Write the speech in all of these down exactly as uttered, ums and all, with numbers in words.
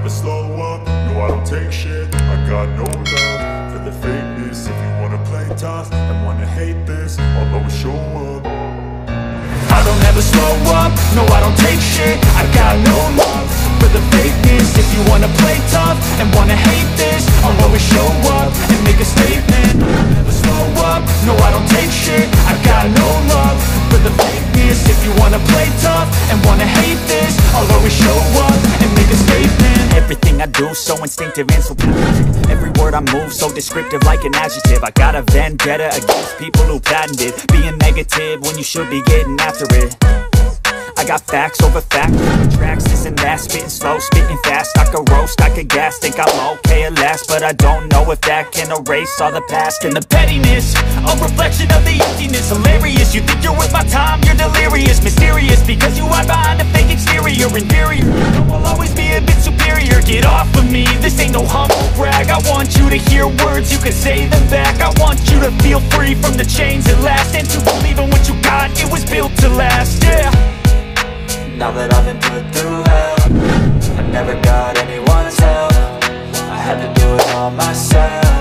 never slow up, no I don't take shit. I got no love for the fakeness. If you wanna play tough and wanna hate this, I'll always show up. I don't ever slow up, no I don't take shit. I got no love for the fakeness. If you wanna play tough and wanna hate this, I'll always show up and make a statement. I don't ever slow up, no I don't take shit. I got no love for the fakeness. If you wanna play tough and wanna hate this, I'll always show up and make a statement. Everything I do so instinctive and so passionate. Every word I move so descriptive like an adjective. I got a vendetta against people who patented being negative when you should be getting after it. I got facts over facts, tracks, this and that, spitting slow, spitting fast. I could roast, I could gas, think I'm okay at last, but I don't know if that can erase all the past and the pettiness. A reflection of the emptiness, hilarious. You think you're worth my time, you're delirious, mysterious, because you hide behind a fake exterior, inferior. You know I'll always be a bit superior. Get off of me, this ain't no humble brag. I want you to hear words, you can say them back. I want you to feel free from the chains at last, and to believe in what you got, it was built to last, yeah. Now that I've been put through hell, I never got anyone's help. I had to do it all myself.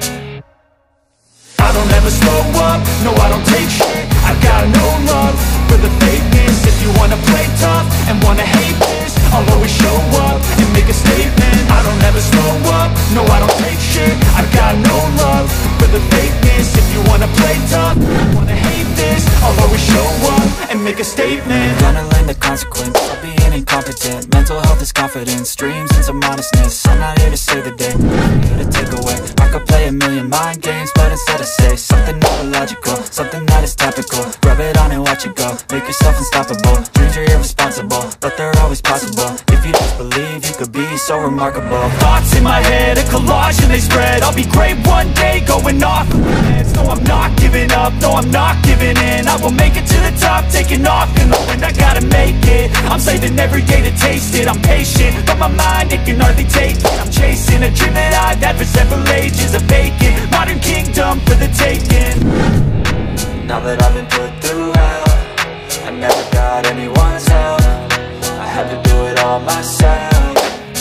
I don't ever slow up, no I don't take shit. I got no love for the fakeness. If you wanna play tough and wanna hate this, I'll always show up and make a statement. I don't ever slow up, no I don't take shit. I got no love for the fakeness. If you wanna play tough and wanna hate this, I'll always show up and make a statement. Gonna learn the consequence of being incompetent. Mental health is confidence, dreams and some modestness. I'm not here to save the day, I'm here to take away. I could play a million mind games, but instead I say something not illogical, something that is topical. Rub it on and watch it go, make yourself unstoppable. Dreams are irresponsible, but they're always possible. If you just believe, you could be so remarkable. Thoughts in my head, a collage and they spread. I'll be great one day, going off of my meds. No, I'm not giving up, no, I'm not giving in. I will make it to the top, taking off in the wind. I gotta make it, I'm saving every day to taste it. I'm patient, but my mind, it can hardly take it. I'm chasing a dream that I've had for several ages. A vacant, modern kingdom for the taking. Now that I've been put through hell, I never got anyone's help. I had to do it all myself.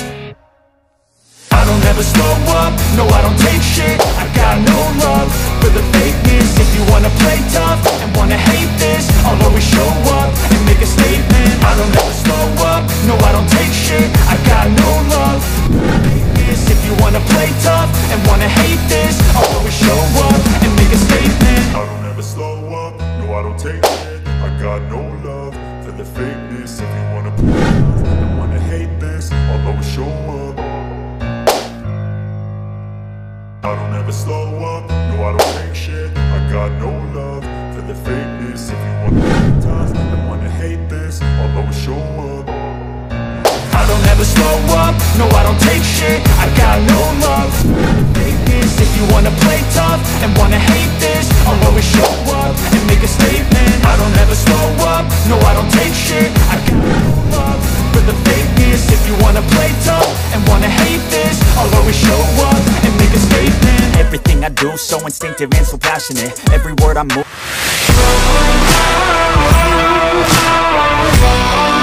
I don't ever slow up, no I don't take shit. I got no love for the fakeness. If you wanna play tough and wanna hate this, I'll always show up and make a statement. I don't ever slow up, no I don't take shit. I got no love for the fakeness. If you wanna play tough and wanna hate this, I'll always show up and make a statement. I don't ever slow up, no I don't take shit. I got no love for the fakeness. If you wanna play tough and wanna hate this, I'll always show up. I don't ever slow up, no I don't take shit. I got no love for the fakeness. If you wanna play tough and wanna hate this, I'll always show up. I don't ever slow up, no I don't take shit. I got no love for the fakeness. If you wanna play tough and wanna hate this, I'll always show up and make a statement. I don't ever slow up, no I don't take shit. I got no love for the fakeness. If you wanna play tough and wanna hate this, I'll always show up and make a statement. Everything I do so instinctive and so passionate. Every word I move